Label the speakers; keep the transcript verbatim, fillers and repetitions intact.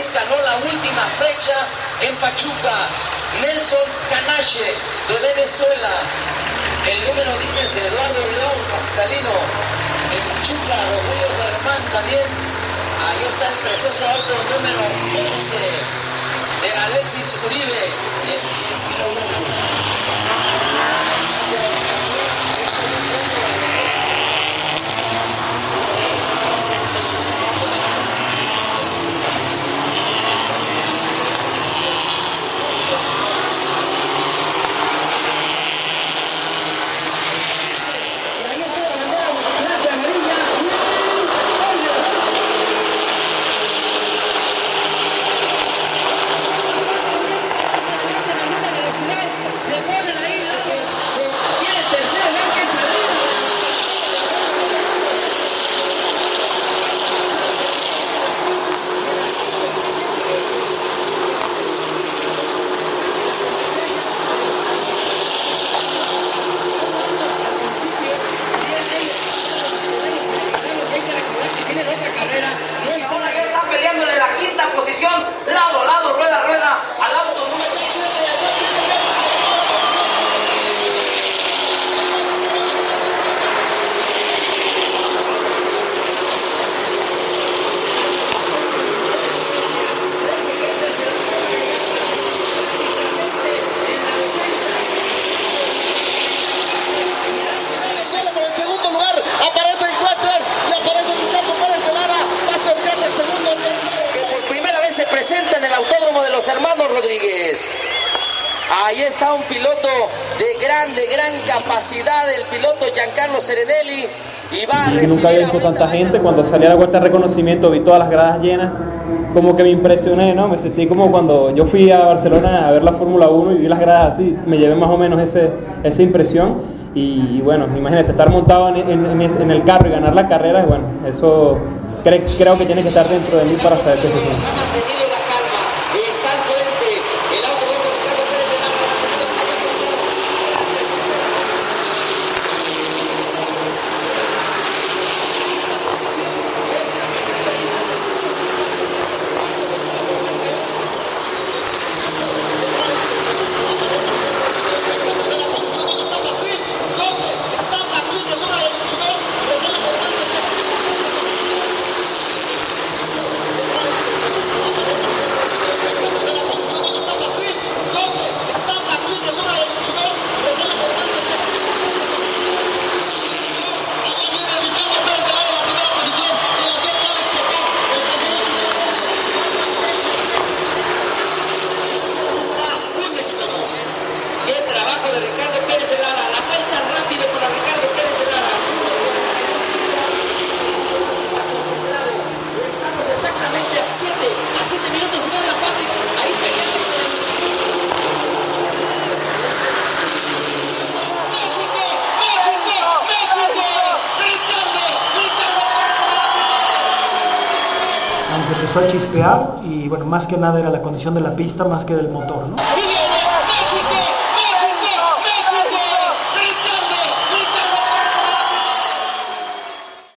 Speaker 1: Ríos ganó la última fecha en Pachuca. Nelson Canache de Venezuela. El número diez de Eduardo León, capitalino. En Pachuca, los Ríos de Alemán también. Ahí está el precioso auto número once de Alexis Uribe. El lado a lado, rueda a rueda, al auto número diecisiete.
Speaker 2: Por el segundo lugar aparece en Cuaters y aparece Ricardo Pérez de Lara, va a ser el segundo.
Speaker 1: Se presenta en el Autódromo de los Hermanos Rodríguez. Ahí está un piloto de gran, de gran capacidad, el piloto Giancarlo Serenelli, y va a recibir.
Speaker 3: Nunca había visto tanta gente. Cuando salí a la vuelta de reconocimiento vi todas las gradas llenas, como que me impresioné, ¿no? Me sentí como cuando yo fui a Barcelona a ver la Fórmula uno y vi las gradas así, me llevé más o menos ese, esa impresión. Y, y bueno, imagínate, estar montado en, en, en el carro y ganar la carrera, bueno, eso cre, creo que tiene que estar dentro de mí para saber qué se siente.
Speaker 4: Empezó a chispear y bueno, más que nada era la condición de la pista más que del motor, ¿no?